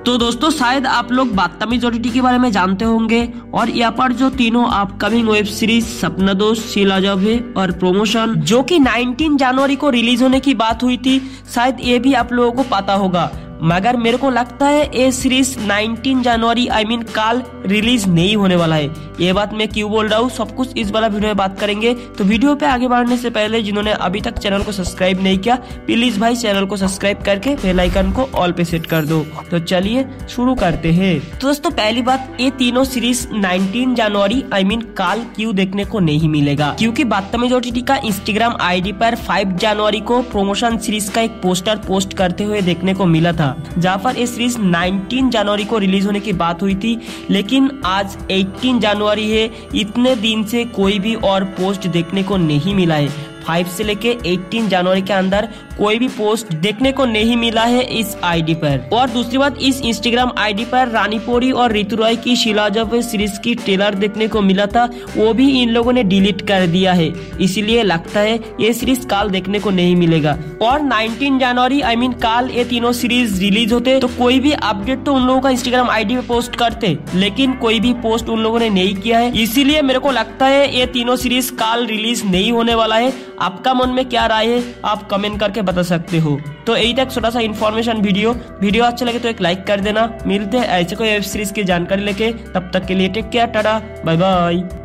तो दोस्तों शायद आप लोग बदतमीज ओटीटी के बारे में जानते होंगे और यहाँ पर जो तीनों अपकमिंग वेब सीरीज सपना दोस्त, शीला जब है और प्रमोशन जो कि 19 जनवरी को रिलीज होने की बात हुई थी, शायद ये भी आप लोगों को पता होगा। मगर मेरे को लगता है ये सीरीज 19 जनवरी कल रिलीज नहीं होने वाला है। ये बात मैं क्यों बोल रहा हूँ, सब कुछ इस वाला वीडियो में बात करेंगे। तो वीडियो पे आगे बढ़ने से पहले जिन्होंने अभी तक चैनल को सब्सक्राइब नहीं किया, प्लीज भाई चैनल को सब्सक्राइब करके बेल आइकन को ऑल पे सेट कर दो। तो चलिए शुरू करते हैं। तो दोस्तों पहली बात, ये तीनों सीरीज 19 जनवरी कल क्यों देखने को नहीं मिलेगा, क्योंकि बदतमीज ओटीटी का इंस्टाग्राम आईडी पर 5 जनवरी को प्रमोशन सीरीज का एक पोस्टर पोस्ट करते हुए देखने को मिला था, जहाँ पर ये सीरीज 19 जनवरी को रिलीज होने की बात हुई थी। लेकिन आज 18 जनवरी है, इतने दिन से कोई भी और पोस्ट देखने को नहीं मिला है। 5 से लेके 18 जनवरी के अंदर कोई भी पोस्ट देखने को नहीं मिला है इस आईडी पर। और दूसरी बात, इस इंस्टाग्राम आईडी पर रानी पोरी और ऋतु रॉय की शीला जब सीरीज की ट्रेलर देखने को मिला था, वो भी इन लोगों ने डिलीट कर दिया है। इसीलिए लगता है ये सीरीज कल देखने को नहीं मिलेगा। और 19 जनवरी कल ये तीनों सीरीज रिलीज होते तो कोई भी अपडेट तो उन लोगों का इंस्टाग्राम आईडी पे पोस्ट करते, लेकिन कोई भी पोस्ट उन लोगों ने नहीं किया है। इसीलिए मेरे को लगता है ये तीनों सीरीज कल रिलीज नहीं होने वाला है। आपका मन में क्या राय है आप कमेंट करके बता सकते हो। तो यही तक छोटा सा इन्फॉर्मेशन वीडियो अच्छा लगे तो एक लाइक कर देना। मिलते हैं ऐसे कोई वेब सीरीज की जानकारी लेके, तब तक के लिए take care, tata, bye bye.